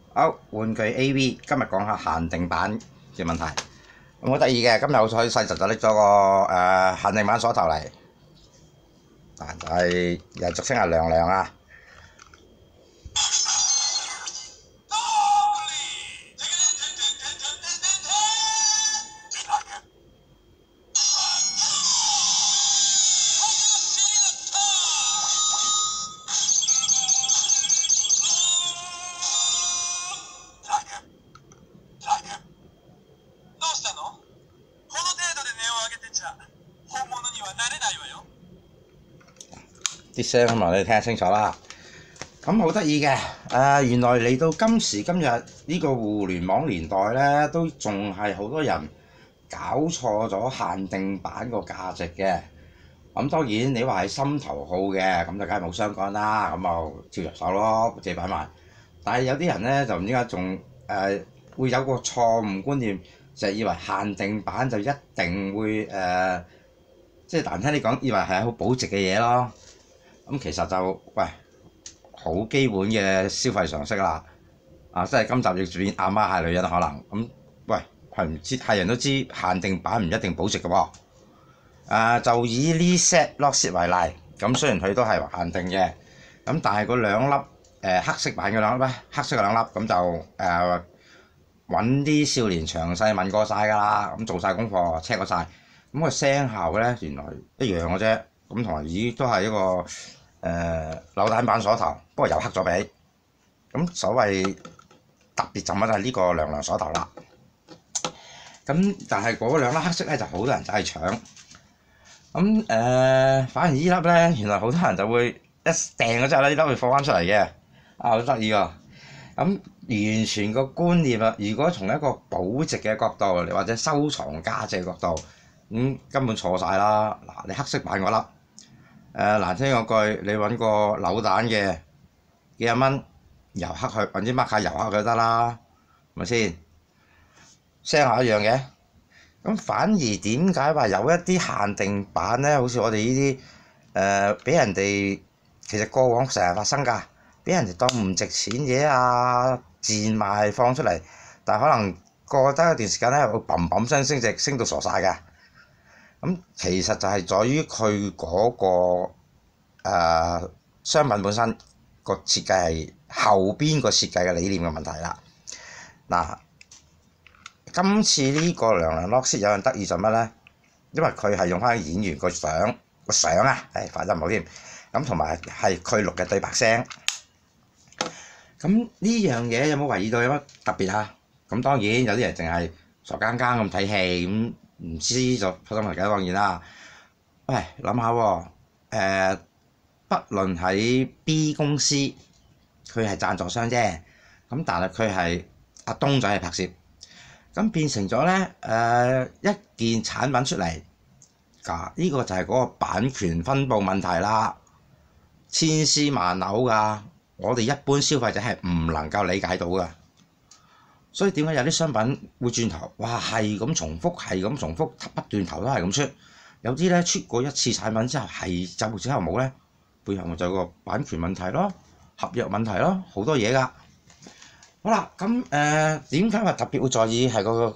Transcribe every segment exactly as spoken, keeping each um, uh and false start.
好，玩具 A V 今日講下限定版嘅問題，咁好得意嘅。今日我喺細侄就拎咗個誒、呃、限定版鎖頭嚟，啊就係又俗稱係娘娘啊。啲聲希望你聽得清楚啦。咁好得意嘅，誒、呃、原來嚟到今時今日呢個互聯網年代咧，都仲係好多人搞錯咗限定版個價值嘅。咁當然你話係心頭好嘅，咁就梗係冇相干啦。咁就照入手咯，自己擺埋。但係有啲人咧就唔知點解仲誒會有個錯誤觀念，就係以為限定版就一定會誒、呃，即係難聽啲講，以為係好保值嘅嘢咯。咁其實就喂好基本嘅消費常識啦。啊，即係今集要轉阿媽係女人可能咁，喂係唔知係人都知限定版唔一定保值嘅喎。啊，就以呢 set Lockseed 為例，咁雖然佢都係限定嘅，咁但係嗰兩粒誒、呃、黑色版嘅兩粒咧，黑色嘅兩粒咁就誒揾啲少年詳細問過晒㗎啦，咁做晒功課 check 過晒，咁個聲效咧原來一樣嘅啫，咁同埋咦都係一個誒、呃、扭蛋版鎖頭，不過又黑咗皮，咁所謂特別就乜就係呢個娘娘鎖頭啦。咁但係嗰兩粒黑色咧就好多人走去搶。咁誒、呃，反而呢粒咧，原來好多人就會一掟咗之後咧，呢粒會放翻出嚟嘅，啊好得意喎！咁完全個觀念啊，如果從一個保值嘅角度，或者收藏價值嘅角度，咁、嗯、根本錯晒啦！嗱，你黑色版嗰粒，誒、呃、難聽講句，你揾個扭蛋嘅幾廿蚊，油黑佢，揾啲乜卡油黑佢得啦，係咪先？聲效一樣嘅。咁反而點解話有一啲限定版咧？好似我哋呢啲誒，俾、呃、人哋其實過往成日發生㗎，俾人哋當唔值錢嘢啊，賤賣放出嚟，但係可能過得一段時間咧，會砰砰聲升值，升到傻晒㗎。咁其實就係在於佢嗰個、呃、商品本身個設計係後邊個設計嘅理念嘅問題啦。嗱。今次呢個娘娘 Lockseed 有樣得意就乜咧？因為佢係用翻演員個相個相啊，誒發音唔好添。咁同埋係佢錄嘅對白聲。咁呢樣嘢有冇懷疑到有乜特別啊？咁當然有啲人淨係傻更更咁睇戲，咁唔知就發生問題當然啦。喂，諗下喎，誒，不論喺 B 公司，佢係贊助商啫。咁但係佢係阿東仔係拍攝。咁變成咗咧，誒一件產品出嚟，㗎呢個就係嗰個版權分佈問題啦，千絲萬縷㗎，我哋一般消費者係唔能夠理解到㗎。所以點解有啲商品會轉頭，哇係咁重複，係咁重複，不斷頭都係咁出，有啲咧出過一次產品之後係就之後冇咧，背後咪就係個版權問題咯，合約問題咯，好多嘢㗎。好啦，咁誒點解話特別會在意係個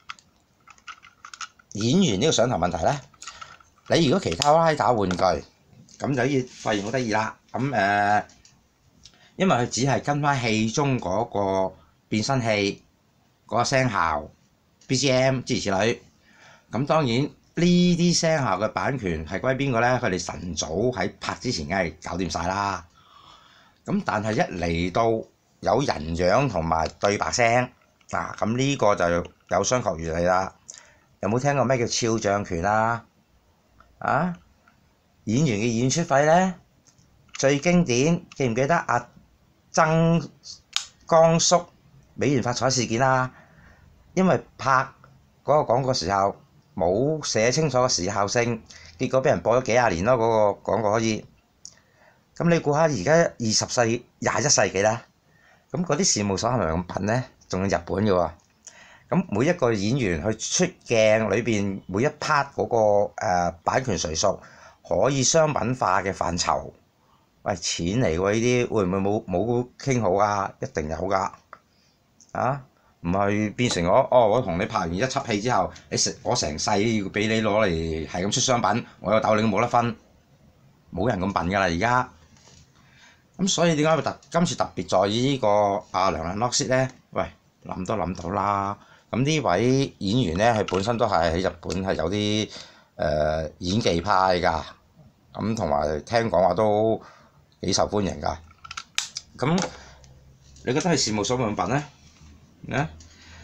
演員呢個上頭問題咧？你如果其他拉打玩具，咁就可以發現好得意啦。咁誒、呃，因為佢只係跟翻戲中嗰個變身器嗰、嗰個聲效、B G M 諸如此類。咁當然呢啲聲效嘅版權係歸邊個咧？佢哋晨早喺拍之前梗係搞掂晒啦。咁但係一嚟到有人樣同埋對白聲，嗱咁呢個就有商榷餘地啦。有冇聽過咩叫肖像權啊？啊，演員嘅演出費咧，最經典記唔記得阿曾江叔美元發財事件啊？因為拍嗰個廣告時候冇寫清楚個時效性，結果俾人播咗幾廿年咯。嗰、嗰個廣告可以，咁你估下而家二十世廿一世紀啦？咁嗰啲事務所係咪咁笨咧？仲有日本嘅喎，咁每一個演員去出鏡裏邊每一 part 嗰、嗰個、呃、版權誰屬可以商品化嘅範疇，喂錢嚟喎呢啲，會唔會冇冇傾好啊？一定有㗎。 啊，唔係變成我哦，我同你拍完一輯戲之後，你食我成世要俾你攞嚟係咁出商品，我有豆你都冇得分，冇人咁笨㗎啦而家。咁所以點解會特今次特別在意呢個阿梁亮 Lock 咧？喂，諗都諗到啦。咁呢位演員咧，佢本身都係喺日本係有啲誒、呃、演技派㗎，咁同埋聽講話都幾受歡迎㗎。咁你覺得係事務所咁笨咧？啊！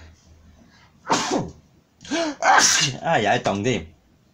啊有一動添，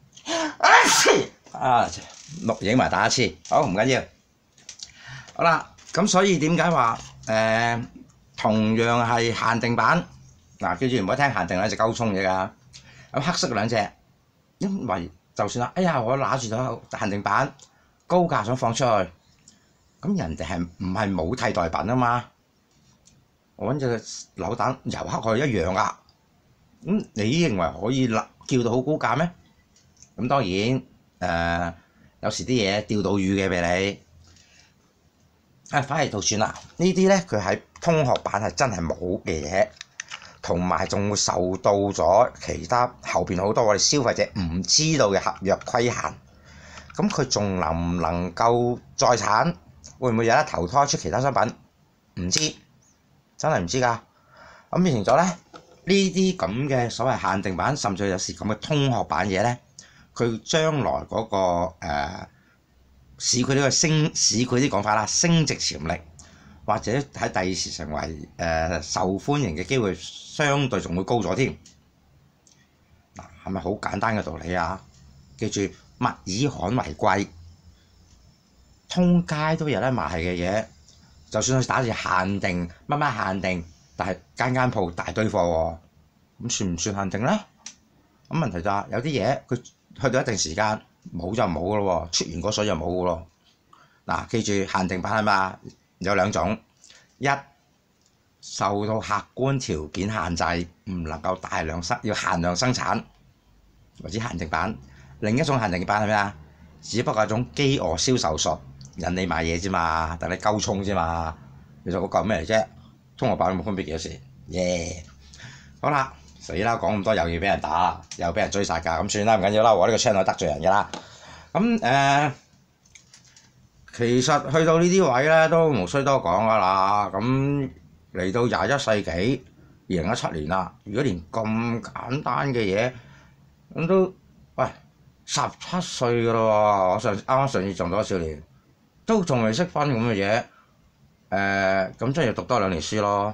啊錄影埋打一次，好唔緊要。好啦，咁所以點解話誒同樣係限定版嗱？記住唔好聽限定兩隻鳩衝嘢㗎。咁黑色兩隻，因為就算啦，哎呀我揦住咗限定版高價想放出去，咁人哋係唔係冇替代品啊嘛？我揾隻扭蛋油黑佢一樣㗎。咁你認為可以叫到好高價咩？咁當然誒、呃，有時啲嘢釣到魚嘅俾你。啊，反而就算啦，呢啲咧佢喺通學版係真係冇嘅嘢，同埋仲會受到咗其他後邊好多我哋消費者唔知道嘅合約規限。咁佢仲能唔能夠再產？會唔會有得投胎出其他商品？唔知，真係唔知㗎。咁變成咗咧，呢啲咁嘅所謂限定版，甚至有時咁嘅通學版嘢咧，佢將來嗰、那個誒、呃、使佢呢個升，使佢啲講法啦，升值潛力，或者喺第二時成為誒、呃、受歡迎嘅機會，相對仲會高咗添。嗱，係咪好簡單嘅道理啊？記住，物以罕為貴，通街都有得賣嘅嘢，就算佢打住限定乜乜限定，但係間間鋪大堆貨喎，咁算唔算限定咧？咁問題就係有啲嘢佢去到一定時間冇就冇噶咯喎，出完嗰水就冇噶咯。嗱，記住限定版係嘛？有兩種，一受到客觀條件限制，唔能夠大量生，要限量生產或者限定版。另一種限定版係咩啊？只不過係一種飢餓銷售術，引你買嘢啫嘛，等你鳩衝啫嘛。其實嗰個咩嚟啫？通學版冇分別幾多時？耶、yeah！好啦，死啦！講咁多又要俾人打，又俾人追殺㗎，咁算啦，唔緊要啦，我呢個 channel 得罪人㗎啦。咁誒、呃，其實去到呢啲位咧都無需多講㗎啦。咁嚟到廿一世紀，二零一七年啦，如果連咁簡單嘅嘢咁都喂十七歲㗎咯喎，我上啱啱上次撞咗少年，都仲未識分咁嘅嘢。誒咁真係要讀多兩年書咯。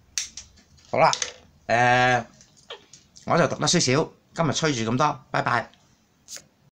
好啦，誒、呃、我就讀得少少，今日吹住咁多，拜拜。